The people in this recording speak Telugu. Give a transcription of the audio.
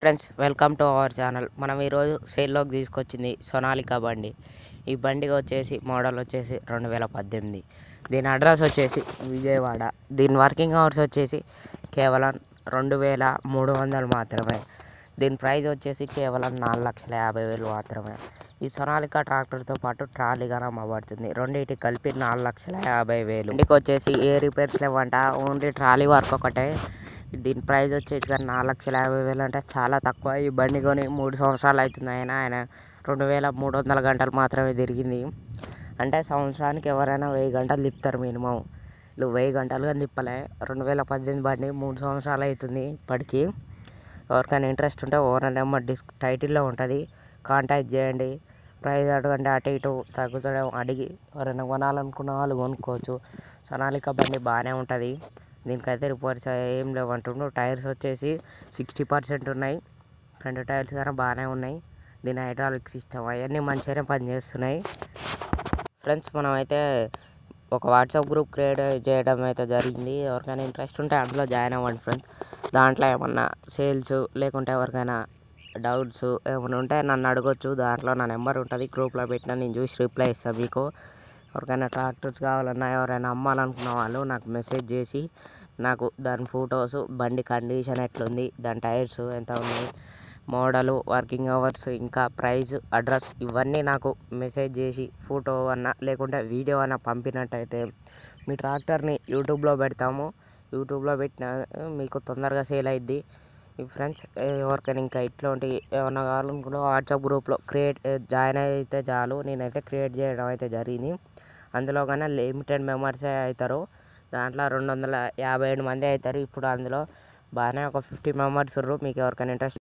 Friends, welcome to our channel. మనం ఈరోజు సేల్లోకి తీసుకొచ్చింది సొనాలికా బండి. ఈ బండి వచ్చేసి మోడల్ వచ్చేసి 2018. దీని అడ్రస్ వచ్చేసి విజయవాడ. దీని వర్కింగ్ అవర్స్ వచ్చేసి కేవలం 2300 మాత్రమే. దీని ప్రైస్ వచ్చేసి కేవలం 4,50,000 మాత్రమే. ఈ సొనాలికా ట్రాక్టర్తో పాటు ట్రాలీ కూడా అమ్మబడుతుంది. రెండింటికి కలిపి 4,50,000. ఇంటికి వచ్చేసి ఏ రిపేర్స్ లేవంట, ఓన్లీ ట్రాలీ వర్క్ ఒకటే. దీని ప్రైస్ వచ్చేసి కానీ 4,50,000 అంటే చాలా తక్కువ. ఈ బండి కొని 3 సంవత్సరాలు అవుతుంది. ఆయన 2,300 గంటలు మాత్రమే తిరిగింది. అంటే సంవత్సరానికి ఎవరైనా 1000 గంటలు తిప్పుతారు మినిమం. వీళ్ళు 1000 గంటలుగా తిప్పలే. 2018 బండి 3 సంవత్సరాలు అవుతుంది ఇప్పటికీ. ఎవరికైనా ఇంట్రెస్ట్ ఉంటే ఓనర్ నెంబర్ టైటిల్లో ఉంటుంది, కాంటాక్ట్ చేయండి. ప్రైస్ అడగండి, అటు ఇటు తగ్గుతాడేమో అడిగి ఎవరైనా కొనాలనుకున్న వాళ్ళు కొనుక్కోవచ్చు. సొనాలికా బండి బాగానే ఉంటుంది. దీనికైతే రిపోర్ట్స్ ఏం లేవంటుండ్రు. టైర్స్ వచ్చేసి 60% ఉన్నాయి. ఫ్రంట్ టైర్స్ కానీ బాగానే ఉన్నాయి. దీని హైడ్రాలిక్ సిస్టమ్ అవన్నీ మంచిగానే పనిచేస్తున్నాయి. ఫ్రెండ్స్, మనమైతే ఒక వాట్సాప్ గ్రూప్ క్రియేట్ చేయడం అయితే జరిగింది. ఎవరికైనా ఇంట్రెస్ట్ ఉంటే అందులో జాయిన్ అవ్వండి ఫ్రెండ్స్. దాంట్లో ఏమన్నా సేల్స్ లేకుంటే ఎవరికైనా డౌట్స్ ఏమైనా ఉంటే నన్ను అడగొచ్చు. దాంట్లో నా నెంబర్ ఉంటుంది, గ్రూప్లో పెట్టినా నేను చూసి రిప్లై ఇస్తాను మీకు. ఎవరికైనా ట్రాక్టర్స్ కావాలన్నా ఎవరైనా అమ్మాలనుకున్న వాళ్ళు నాకు మెసేజ్ చేసి నాకు దాని ఫొటోస్, బండి కండిషన్ ఎట్లుంది, దాని టైర్స్ ఎంత ఉన్నాయి, మోడలు, వర్కింగ్ అవర్స్, ఇంకా ప్రైస్, అడ్రస్ ఇవన్నీ నాకు మెసేజ్ చేసి ఫోటో అన్నా లేకుంటే వీడియో అన్నా పంపినట్టయితే మీ ట్రాక్టర్ని యూట్యూబ్లో పెడతాము. యూట్యూబ్లో పెట్టిన మీకు తొందరగా సేల్ అయ్యిద్ది. ఫ్రెండ్స్, ఎవరికైనా ఇంకా ఇట్లాంటి ఏమన్నా కావాలనుకున్న వాట్సాప్ గ్రూప్లో జాయిన్ అయితే చాలు. నేనైతే క్రియేట్ చేయడం అయితే జరిగింది. అందులో కన్నా లిమిటెడ్ మెంబర్సే అవుతారు. దాంట్లో 257 మంది అవుతారు. ఇప్పుడు అందులో బాగానే ఒక 50 మెంబర్స్ ఉన్నారు. మీకు ఎవరికైనా ఇంట్రెస్ట్